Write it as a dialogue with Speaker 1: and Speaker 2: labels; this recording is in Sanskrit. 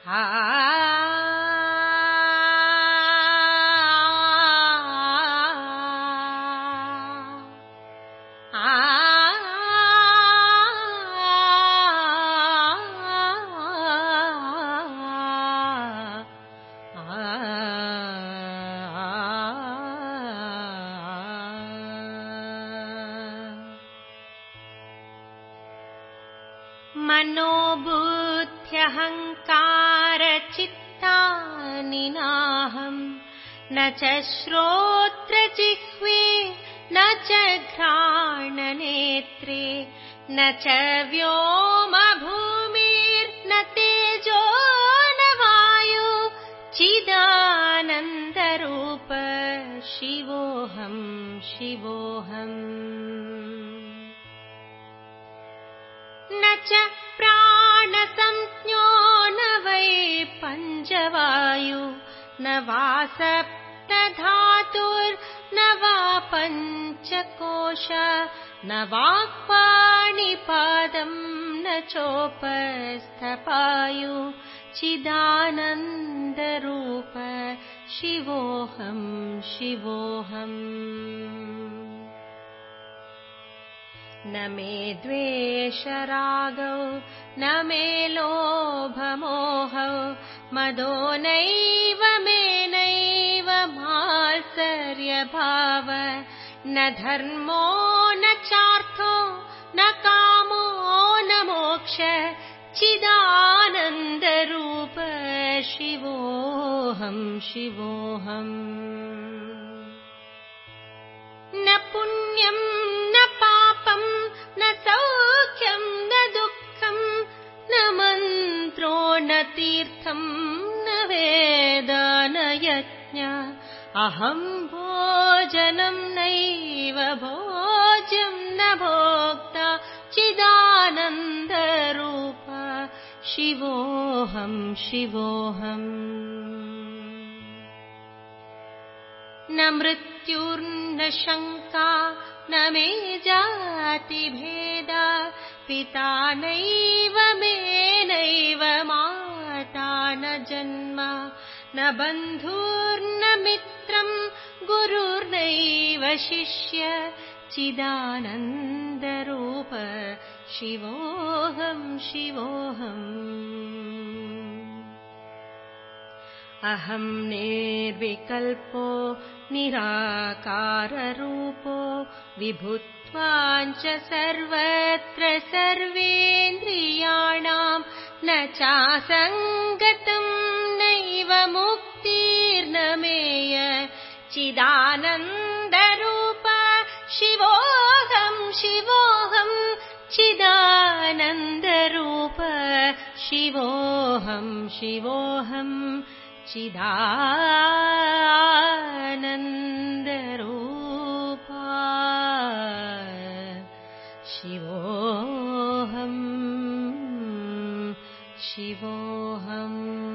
Speaker 1: मनोबुद्ध्यहङ्कारचित्तानि नाहम् न च श्रोत्रजिह्वे न च घ्राणनेत्रे न च व्योमभूमिर्न तेजो न वायु चिदानन्दरूप शिवोऽहम् शिवोऽहम् न च प्राणसंज्ञो न वै पञ्चवायु न वा सप्तधातुर्न वा पञ्चकोश न वाक्पाणिपादम् न चोपस्थपायु चिदानन्दरूप शिवोऽहम् शिवोऽहम् न मे द्वेषरागौ न मे लोभमोहौ मदो नैव मे नैव मात्सर्यभाव न धर्मो न चार्थो न कामो न मोक्ष चिदानन्दरूप शिवोऽहम् शिवोऽहम् न पुण्यं न पापं न सौख्यं न दुःखं न मन्त्रो न तीर्थं न वेद न यज्ञ अहं भोजनं नैव भोज्यं न भोक्ता चिदानन्दरूप शिवोऽहं शिवोऽहम् न मृत्युर्न शङ्का न मे जातिभेदा पिता नैव मे नैव माता न जन्म न बन्धुर्न मित्रं गुरुर्नैव शिष्य चिदानन्दरूप शिवोऽहम् शिवोऽहम् अहं निर्विकल्पो निराकाररूपो विभुत्वाञ्च सर्वत्र सर्वेन्द्रियाणां न चासङ्गतं नैव मुक्तिर्न मेय चिदानन्दरूप शिवोऽहम् शिवोऽहम् चिदानन्दरूप शिवोऽहम् शिवोऽहम् चिदानन्दरूप शिवोऽहम् शिवोऽहम्